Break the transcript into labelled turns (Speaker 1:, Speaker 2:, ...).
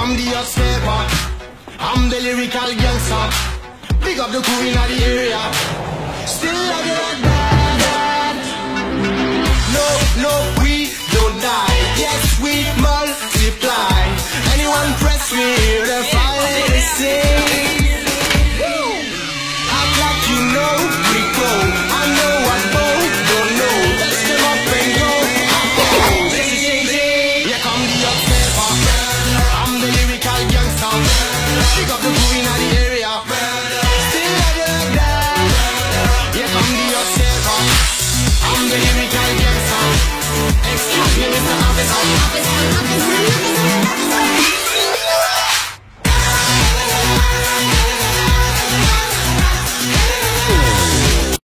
Speaker 1: I'm the escaper, I'm the lyrical gangster. Big up the crew in the area. Still love you like that. No, no